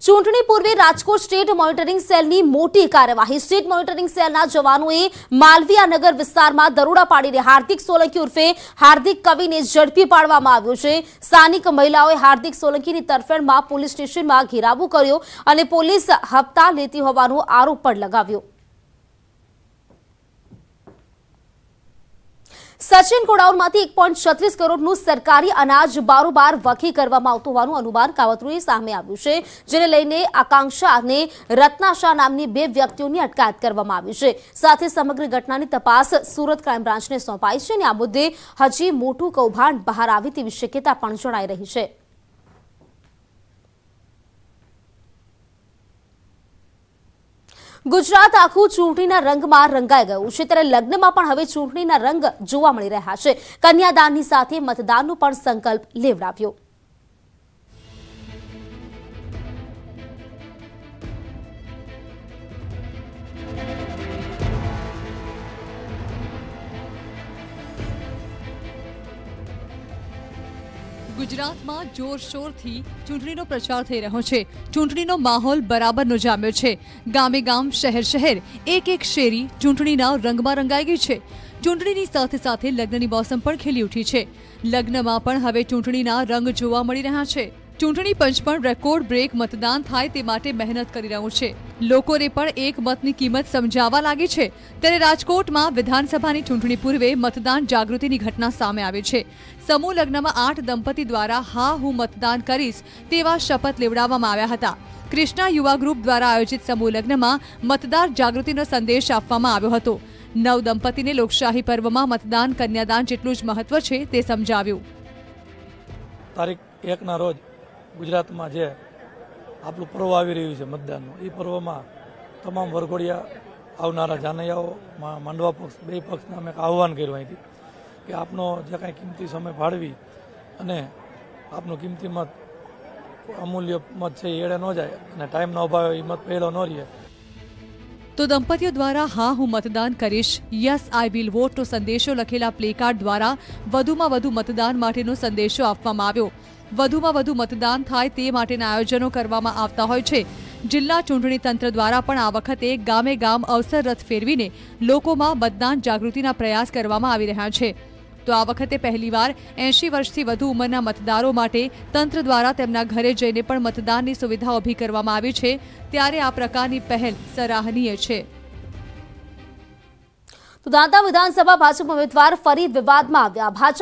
ચૂંટણી પૂર્વે Rajkot state monitoring સેલની મોટી કાર્યવાહી। સ્ટેટ મોનિટરિંગ સેલના જવાનોએ માલવીયાનગર વિસ્તારમાં દરોડા પાડીને હાર્દિક સોલંકી ઉર્ફે હાર્દિક કવિને ઝડપી પાડવામાં આવ્યો છે। સ્થાનિક મહિલાઓએ હાર્દિક સોલંકીની તરફેણમાં પોલીસ સ્ટેશનમાં ઘેરાવો કર્યો અને પોલીસ હપ્તા લેતી હોવાનો આરોપ પણ લગાવ્યો। સચિન ગોડાઉનમાંથી 1.36 કરોડનું સરકારી અનાજ બારોબાર વખી કરવામાં આવતું હોવાનું અનુમાન કાવતરુએ સામે આવ્યું છે, જેને લઈને આકાંક્ષા અને રત્નાશા નામની બે વ્યક્તિઓની અટકાયત કરવામાં આવી છે। સાથે સમગ્ર ઘટનાની તપાસ સુરત ક્રાઇમ બ્રાન્ચને સોંપાઈ છે અને આ મુદ્દે હજી મોટું કૌભાંડ બહાર આવે તેવી શક્યતા પણ જણાઈ રહી છે। ગુજરાત આખું ચૂંટણીના રંગમાં રંગાઈ ગયું છે, ત્યારે લગ્નમાં પણ હવે ચૂંટણીના રંગ જોવા મળી રહ્યા છે। કન્યાદાનની સાથે મતદાનનો પણ સંકલ્પ લેવડાવ્યો। ગુજરાતમાં જોરશોરથી ચૂંટણીનો પ્રચાર થઈ રહ્યો છે। ચૂંટણીનો માહોલ બરાબરનો જામ્યો છે। ગામે ગામ, શહેર શહેર, એક એક શેરી ચૂંટણીના રંગમાં રંગાઈ ગઈ છે। ચૂંટણીની સાથે સાથે લગ્નની મોસમ પણ ખીલી ઉઠી છે। લગ્નમાં પણ હવે ચૂંટણીના રંગ જોવા મળી રહ્યા છે। ચૂંટણી પંચ પણ રેકોર્ડ બ્રેક મતદાન થાય તે માટે મહેનત કરી રહ્યું છે। લોકોને પણ એક મતની કિંમત સમજાવવા લાગી છે। ત્યારે રાજકોટમાં વિધાનસભાની ચૂંટણી પૂર્વે મતદાન જાગૃતિની ઘટના સામે આવી છે। સમૂહ લગ્નમાં 8 દંપતી દ્વારા હા હું મતદાન કરીશ તેવા શપથ લેવડાવવામાં આવ્યા હતા। કૃષ્ણા યુવા ગ્રુપ દ્વારા આયોજિત સમૂહ લગ્નમાં મતદાર જાગૃતિનો સંદેશ આપવામાં આવ્યો હતો। 9 દંપતીને લોકશાહી પર્વમાં મતદાન કન્યાદાન જેટલું જ મહત્વ છે તે સમજાવ્યું। તારીખ 1 ના રોજ ગુજરાતમાં જે આપણું પર્વ આવી રહ્યું છે મતદાનનું, એ પર્વમાં તમામ વરઘોડિયા આવનારા જાનૈયાઓ માંડવા પક્ષ બે પક્ષને અમે આહ્વાન કર્યું અહીંથી કે આપનો જે કાંઈ કિંમતી સમય ફાળવી અને આપનો કિંમતી મત અમૂલ્ય મત છે એ એળે ન જાય અને ટાઈમનો અભાવે એ મત પહેલો ન રહે। તો દંપતીઓ દ્વારા હા હું મતદાન કરીશ, યસ આઈ વિલ વોટ નો સંદેશો લખેલા પ્લેકાર્ડ દ્વારા વધુમાં વધુ મતદાન માટેનો સંદેશો આપવામાં આવ્યો। વધુમાં વધુ મતદાન થાય તે માટેના આયોજનો કરવામાં આવતા હોય છે। જિલ્લા ચૂંટણી તંત્ર દ્વારા પણ આ વખતે ગામે ગામ અવસર રથ ફેરવીને લોકોમાં મતદાન જાગૃતિના પ્રયાસ કરવામાં આવી રહ્યા છે। તો આ વખતે પહેલીવાર 80 વર્ષથી વધુ ઉંમરના મતદારો માટે તંત્ર દ્વારા તેમના ઘરે જઈને પણ મતદાનની સુવિધા ઊભી કરવામાં આવી છે, ત્યારે આ પ્રકારની પહેલ સરાહનીય છે। તો દાંતા વિધાનસભા ભાજપ ઉમેદવાર ફરી વિવાદમાં આવ્યા।